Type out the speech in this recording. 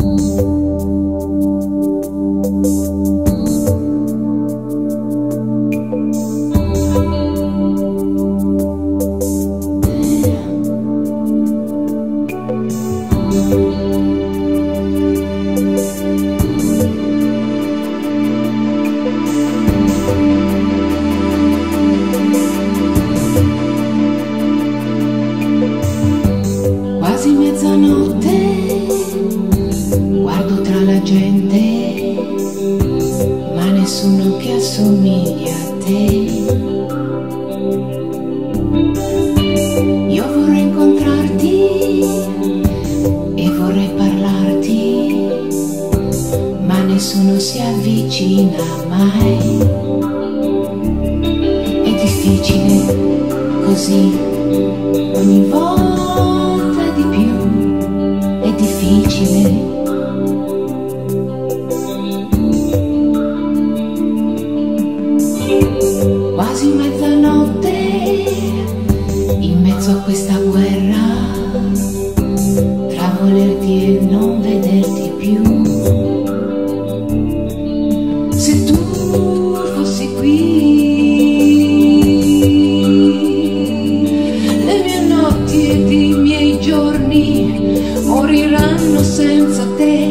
Quasi mezzanotte, guardo tra la gente, ma nessuno che assomiglia a te. Io vorrei incontrarti e vorrei parlarti, ma nessuno si avvicina mai. È difficile così ogni volta di più, è difficile. Quasi mezzanotte, in mezzo a questa guerra, tra volerti e non vederti più. Se tu fossi qui, le mie notti ed i miei giorni moriranno senza te.